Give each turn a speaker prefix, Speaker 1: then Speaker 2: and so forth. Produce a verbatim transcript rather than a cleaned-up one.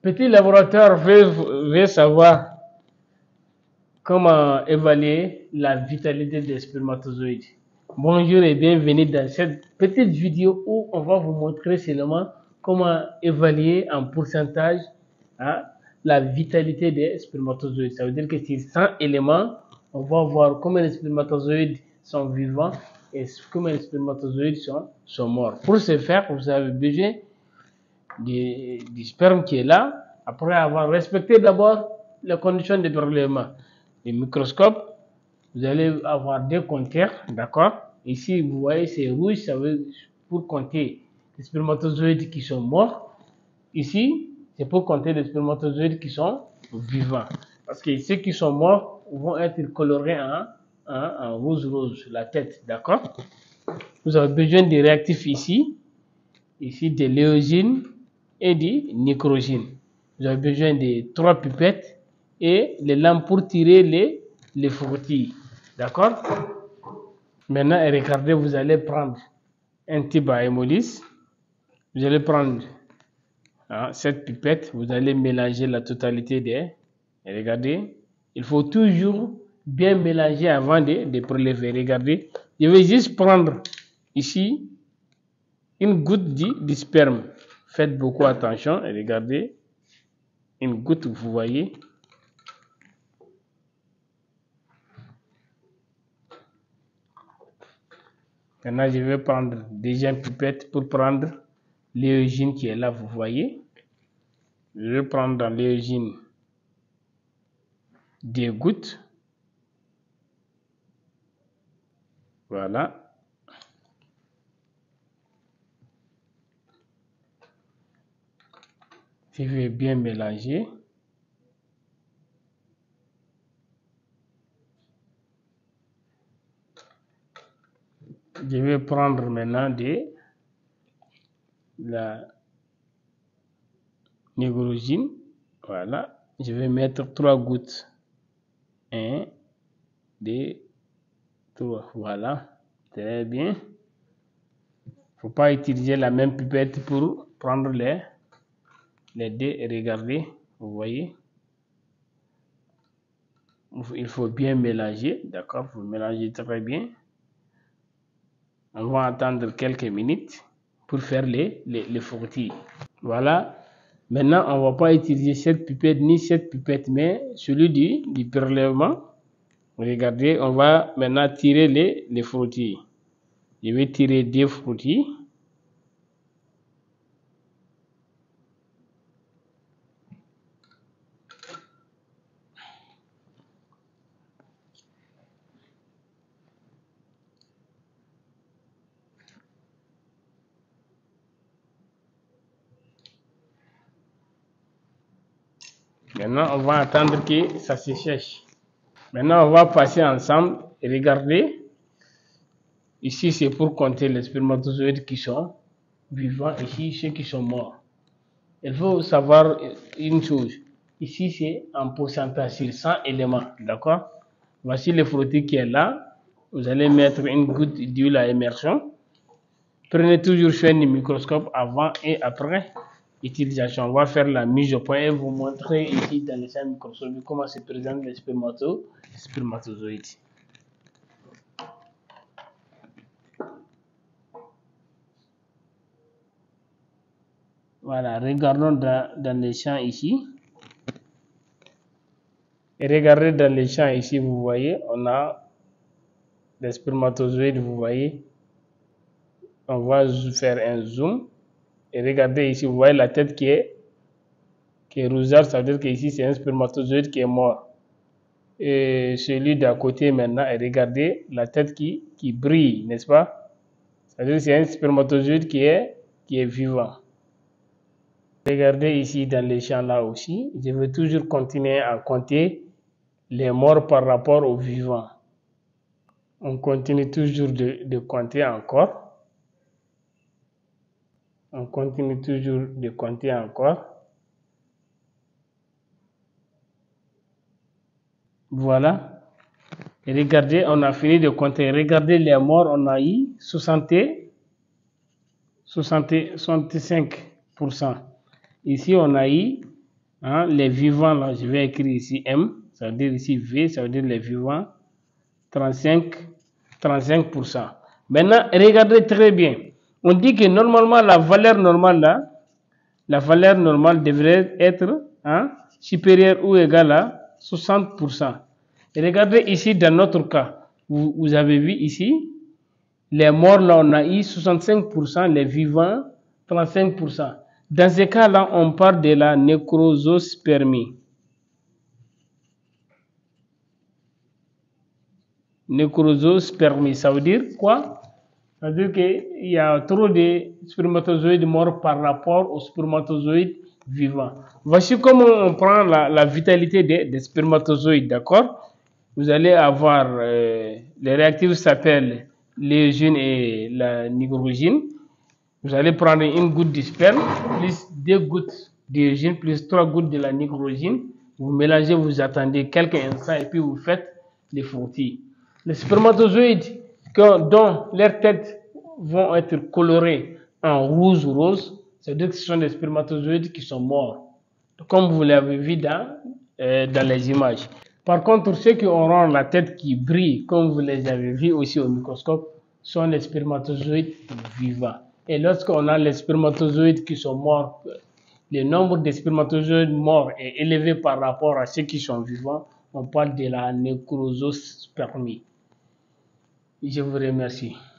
Speaker 1: Petit laboratoire veut, veut savoir comment évaluer la vitalité des spermatozoïdes. Bonjour et bienvenue dans cette petite vidéo où on va vous montrer seulement comment évaluer en pourcentage hein, la vitalité des spermatozoïdes. Ça veut dire que sur cent éléments, on va voir combien les spermatozoïdes sont vivants et combien les spermatozoïdes sont, sont morts. Pour ce faire, vous avez besoin du, du sperme qui est là, après avoir respecté d'abord les conditions de prélèvement. Le microscope, vous allez avoir deux compteurs, d'accord? Ici, vous voyez, c'est rouge, ça veut pour compter les spermatozoïdes qui sont morts. Ici, c'est pour compter les spermatozoïdes qui sont vivants. Parce que ceux qui sont morts vont être colorés en, en, en rouge-rouge, la tête, d'accord? Vous avez besoin de réactifs ici, ici de l'éosine et du nicrogène. Vous avez besoin de trois pipettes et les lames pour tirer les, les frottis. D'accord? Maintenant, regardez, vous allez prendre un tube à hémolyse. Vous allez prendre hein, cette pipette. Vous allez mélanger la totalité des... Regardez, il faut toujours bien mélanger avant de, de prélever. Regardez, je vais juste prendre ici une goutte du, du sperme. Faites beaucoup attention et regardez. Une goutte, vous voyez. Maintenant, je vais prendre déjà une pipette pour prendre l'éosine qui est là, vous voyez. Je vais prendre dans l'éosine des gouttes. Voilà. Je vais bien mélanger. Je vais prendre maintenant de la nicrogène. Voilà. Je vais mettre trois gouttes. Un, deux, trois. Voilà. Très bien. Il ne faut pas utiliser la même pipette pour prendre les, les deux. Et regardez. Vous voyez. Il faut bien mélanger. D'accord. Vous mélangez très bien. On va attendre quelques minutes pour faire les, les, les frottis. Voilà. Maintenant, on ne va pas utiliser cette pipette ni cette pipette, mais celui du, du prélèvement. Regardez, on va maintenant tirer les, les frottis. Je vais tirer deux frottis. Maintenant, on va attendre que ça se sèche. Maintenant, on va passer ensemble et regarder. Ici, c'est pour compter les spermatozoïdes qui sont vivants. Ici, ceux qui sont morts. Il faut savoir une chose. Ici, c'est en pourcentage sur cent éléments. D'accord? Voici le frottis qui est là. Vous allez mettre une goutte d'huile à immersion. Prenez toujours soin du microscope avant et après utilisation. On va faire la mise au point et vous montrer ici dans les champs microscopiques comment se présentent les spermatozoïdes. Voilà, regardons dans, dans les champs ici. Et regardez dans les champs ici, vous voyez, on a des spermatozoïdes, vous voyez. On va faire un zoom. Et regardez ici, vous voyez la tête qui est, qui est rougeâtre, ça veut dire qu'ici c'est un spermatozoïde qui est mort. Et celui d'à côté maintenant, et regardez la tête qui, qui brille, n'est-ce pas? Ça veut dire que c'est un spermatozoïde qui est, qui est vivant. Regardez ici dans les champs là aussi, je vais toujours continuer à compter les morts par rapport aux vivants. On continue toujours de, de compter encore. On continue toujours de compter encore. Voilà. Et regardez, on a fini de compter. Regardez les morts, on a eu soixante, soixante, soixante-cinq pour cent. Ici, on a eu Hein, les vivants, là, je vais écrire ici M, ça veut dire ici V, ça veut dire les vivants, trente-cinq pour cent. Maintenant, regardez très bien. On dit que normalement, la valeur normale, là, la valeur normale devrait être hein, supérieure ou égale à soixante pour cent. Et regardez ici, dans notre cas, vous, vous avez vu ici, les morts, là, on a eu soixante-cinq pour cent, les vivants, trente-cinq pour cent. Dans ce cas-là, on parle de la nécrosospermie. Nécrosospermie, ça veut dire quoi? Ça veut dire qu'il y a trop de spermatozoïdes morts par rapport aux spermatozoïdes vivants. Voici comment on prend la, la vitalité des, des spermatozoïdes, d'accord? Vous allez avoir, euh, les réactifs s'appellent l'éogène et la nigrogène. Vous allez prendre une goutte de sperme, plus deux gouttes d'éogène, plus trois gouttes de la nigrogène. Vous mélangez, vous attendez quelques instants et puis vous faites les frottis. Les spermatozoïdes dont leurs têtes vont être colorées en rouge ou rose, c'est-à-dire que ce sont des spermatozoïdes qui sont morts, comme vous l'avez vu dans, euh, dans les images. Par contre, ceux qui auront la tête qui brille, comme vous les avez vus aussi au microscope, sont les spermatozoïdes vivants. Et lorsqu'on a les spermatozoïdes qui sont morts, le nombre de spermatozoïdes morts est élevé par rapport à ceux qui sont vivants, on parle de la nécrosospermie. Je vous remercie.